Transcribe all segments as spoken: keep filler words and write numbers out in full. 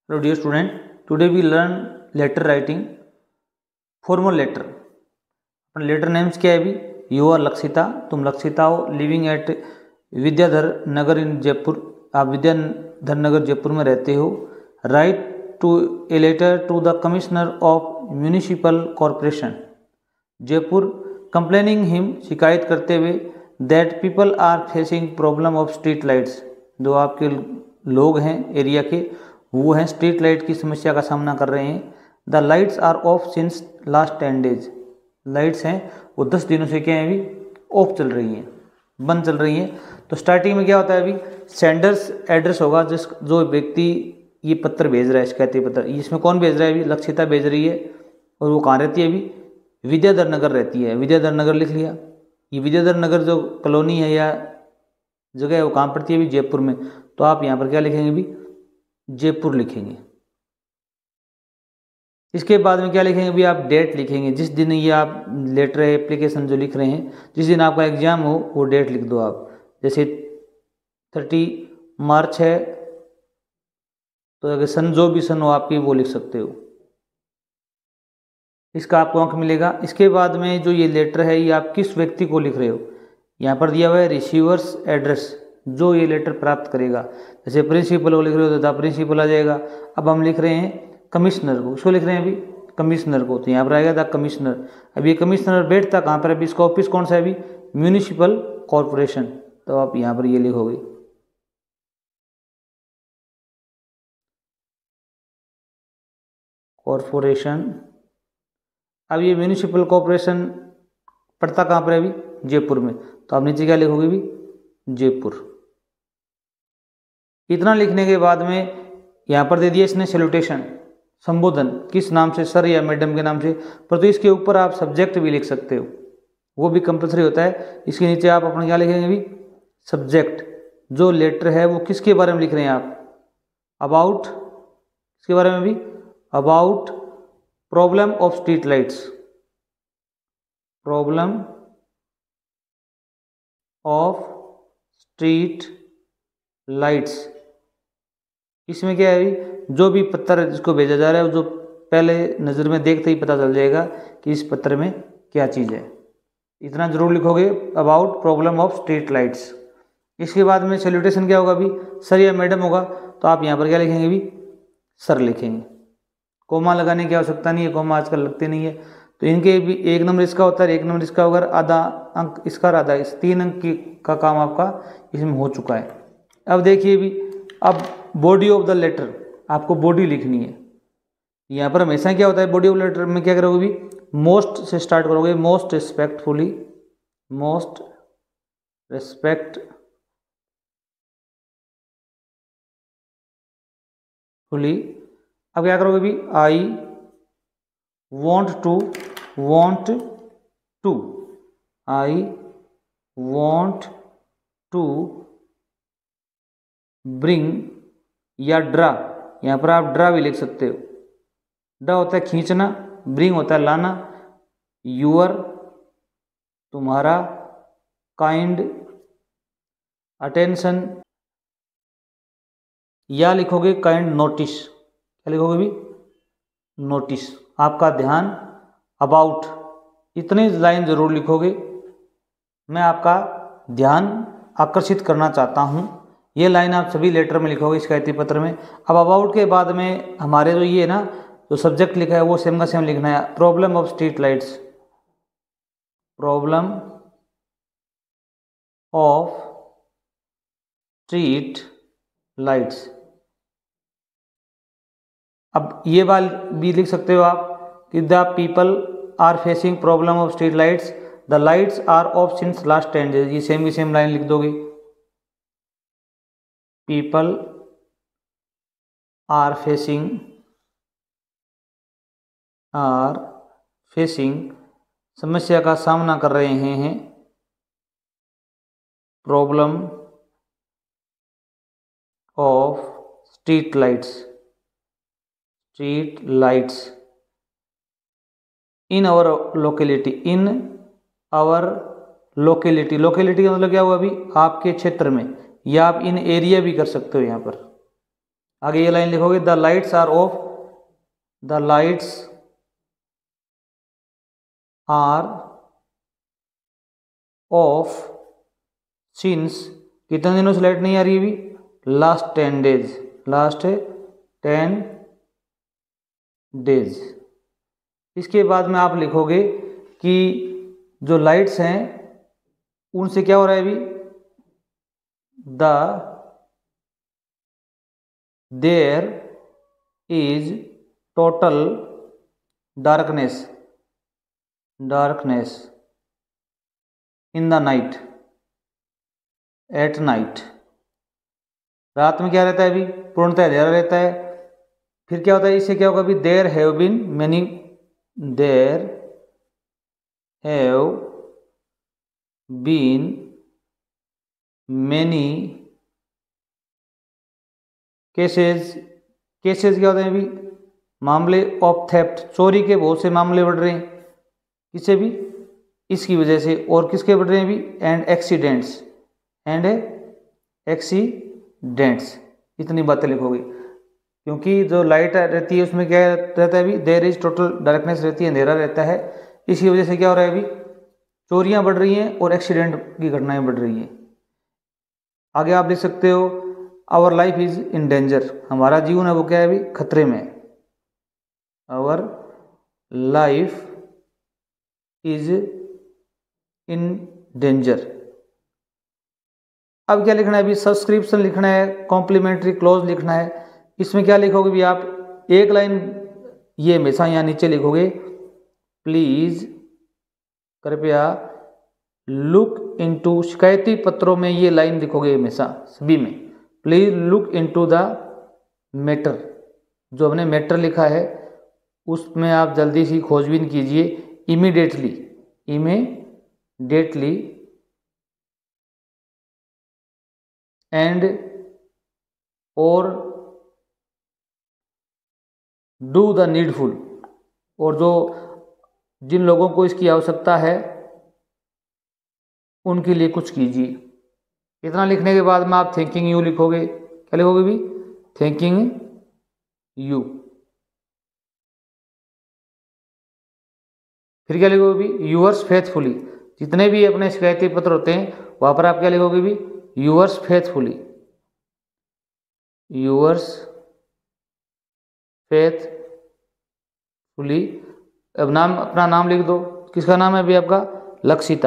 Hello dear student, today we learn letter writing. Formal letter. अपना letter names क्या है अभी? यू आर लक्षिता, तुम लक्षिता हो, living at Vidyadhar Nagar in Jaipur, आप विद्याधर नगर जयपुर में रहते हो. Write to a letter to the commissioner of municipal corporation Jaipur complaining him, शिकायत करते हुए, that people are facing problem of street lights, जो आपके लोग हैं एरिया के वो हैं स्ट्रीट लाइट की समस्या का सामना कर रहे हैं. The lights are off since last ten days, lights हैं वो दस दिनों से क्या है अभी ऑफ चल रही हैं, बंद चल रही हैं. तो स्टार्टिंग में क्या होता है अभी सेंडर्स एड्रेस होगा, जिस जो व्यक्ति ये पत्र भेज रहा है, शिकायती पत्र, इसमें कौन भेज रहा है अभी? लक्षिता भेज रही है. और वो कहाँ रहती है अभी? विद्याधर नगर रहती है. विद्याधर नगर लिख लिया. ये विद्याधर नगर जो कॉलोनी है या जगह है वो कहाँ पड़ती है अभी? जयपुर में. तो आप यहाँ पर क्या लिखेंगे अभी? जयपुर लिखेंगे. इसके बाद में क्या लिखेंगे अभी? आप डेट लिखेंगे, जिस दिन ये आप लेटर एप्लीकेशन जो लिख रहे हैं, जिस दिन आपका एग्जाम हो वो डेट लिख दो आप. जैसे थर्टी मार्च है तो अगर सन जो भी सन हो आपकी वो लिख सकते हो. इसका आपको अंक मिलेगा. इसके बाद में जो ये लेटर है ये आप किस व्यक्ति को लिख रहे हो? यहाँ पर दिया हुआ है रिसीवर्स एड्रेस, जो ये लेटर प्राप्त करेगा. जैसे प्रिंसिपल को लिख रहे हो तो द प्रिंसिपल आ जाएगा. अब हम लिख रहे हैं कमिश्नर को, इसको लिख रहे हैं अभी कमिश्नर को, तो यहाँ पर आएगा द कमिश्नर. अब ये कमिश्नर बैठता कहाँ पर? अभी इसका ऑफिस कौन सा है अभी? Municipal corporation. तो आप यहाँ पर ये लिखोगे. कॉरपोरेशन. अब ये म्यूनिसिपल कॉरपोरेशन पड़ता कहाँ पर है अभी? जयपुर में. तो आप नीचे क्या लिखोगे अभी? जयपुर. इतना लिखने के बाद में यहाँ पर दे दिया इसने सैल्यूटेशन, संबोधन, किस नाम से? सर या मैडम के नाम से. पर तो इसके ऊपर आप सब्जेक्ट भी लिख सकते हो, वो भी कंपलसरी होता है. इसके नीचे आप अपना क्या लिखेंगे अभी? सब्जेक्ट. जो लेटर है वो किसके बारे में लिख रहे हैं आप? अबाउट, किसके बारे में भी? About problem of street lights, problem of street lights. इसमें क्या है अभी? जो भी पत्र जिसको भेजा जा रहा है जो पहले नज़र में देखते ही पता चल जाएगा कि इस पत्र में क्या चीज़ है. इतना जरूर लिखोगे about problem of street lights. इसके बाद में सैल्यूटेशन क्या होगा अभी? सर या मैडम होगा. तो आप यहाँ पर क्या लिखेंगे अभी? सर लिखेंगे. कोमा लगाने की आवश्यकता नहीं है, कोमा आजकल लगते नहीं है. तो इनके भी एक नंबर इसका होता है, एक नंबर इसका होगा, आधा अंक इसका, आधा इस, तीन अंक की का काम आपका इसमें हो चुका है. अब देखिए भी, अब बॉडी ऑफ द लेटर, आपको बॉडी लिखनी है. यहाँ पर हमेशा क्या होता है बॉडी ऑफ लेटर में? क्या करोगे भी? मोस्ट से स्टार्ट करोगे. Most respectfully, most respectfully. अब क्या करोगे भी? I want to, want to, I want to bring या ड्रा. यहाँ पर आप ड्रा भी लिख सकते हो. ड्रा होता है खींचना, ब्रिंग होता है लाना, यूअर तुम्हारा, काइंड अटेंशन, या लिखोगे काइंड नोटिस. क्या लिखोगे भी? नोटिस, आपका ध्यान. अबाउट, इतनी लाइन जरूर लिखोगे. मैं आपका ध्यान आकर्षित करना चाहता हूँ. ये लाइन आप सभी लेटर में लिखोगे, शिकायती पत्र में. अब अबाउट के बाद में हमारे जो ये है ना, जो सब्जेक्ट लिखा है वो सेम का सेम लिखना है. Problem of street lights, problem of street lights. अब ये बात भी लिख सकते हो आप कि the people are facing problem of street lights, the lights are off since last ten days. ये सेम की सेम लाइन लिख दोगे. People are facing, are facing समस्या का सामना कर रहे हैं, हैं problem of street lights, street lights in our locality, in our locality. Locality का मतलब क्या हुआ अभी? आपके क्षेत्र में, या आप इन एरिया भी कर सकते हो. यहाँ पर आगे ये लाइन लिखोगे, the lights are off, the lights are off since, कितने दिनों से लाइट नहीं आ रही है अभी, last ten days, last ten days. इसके बाद में आप लिखोगे कि जो लाइट्स हैं उनसे क्या हो रहा है अभी, the there is total darkness, darkness in the night, at night, रात में क्या रहता है अभी, पूर्णतः अंधेरा रहता है। फिर क्या होता है, इससे क्या होगा अभी, there have been many, there have been many cases, cases क्या होते हैं अभी, मामले ऑफ थेफ्ट, चोरी के बहुत से मामले बढ़ रहे हैं, किससे भी, इसकी वजह से, और किसके बढ़ रहे हैं अभी, एंड एक्सीडेंट्स, एंड एक्सीडेंट्स, इतनी बातें लिखोगे। क्योंकि जो लाइट रहती है उसमें क्या रहता है अभी, देयर इज टोटल डार्कनेस रहती है, अंधेरा रहता है, इसी वजह से क्या हो रहा है अभी, चोरियां बढ़ रही हैं और एक्सीडेंट की घटनाएं बढ़ रही हैं। आगे आप लिख सकते हो, our life is in danger, हमारा जीवन है वो क्या है अभी, खतरे में, our life is in danger. अब क्या लिखना है अभी, सब्सक्रिप्शन लिखना है, कॉम्प्लीमेंट्री क्लोज लिखना है। इसमें क्या लिखोगे भी आप, एक लाइन ये हमेशा यहाँ नीचे लिखोगे, प्लीज कृपया लुक इनटू, शिकायती पत्रों में ये लाइन लिखोगे हमेशा सभी में, please look into the matter, जो हमने मैटर लिखा है उसमें आप जल्दी से खोजबीन कीजिए, इमीडिएटली, इमीडिएटली, एंड और डू द नीडफुल, और जो जिन लोगों को इसकी आवश्यकता है उनके लिए कुछ कीजिए। इतना लिखने के बाद में आप थिंकिंग यू लिखोगे, क्या लिखोगे भी, थिंकिंग यू। फिर क्या लिखोगे भी, यूअर्स फेथफुली, जितने भी अपने शिकायती पत्र होते हैं वहां पर आप क्या लिखोगे भी, यूअर्स फेथफुली, यूअर्स फेथफुली। अब नाम, अपना नाम लिख दो, किसका नाम है अभी आपका, लक्षिता,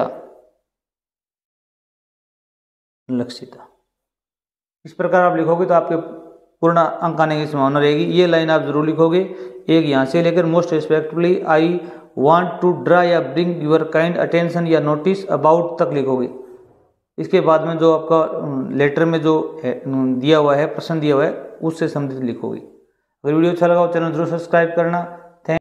लक्षिता। इस प्रकार आप लिखोगे तो आपके पूर्ण अंक आने की संभावना रहेगी। ये लाइन आप जरूर लिखोगे, एक यहाँ से लेकर most respectfully I want to draw या ब्रिंग योर काइंड अटेंशन या नोटिस अबाउट तक लिखोगे। इसके बाद में जो आपका लेटर में जो है दिया हुआ है, प्रश्न दिया हुआ है, उससे संबंधित लिखोगे। अगर वीडियो अच्छा लगा हो चैनल जरूर सब्सक्राइब करना।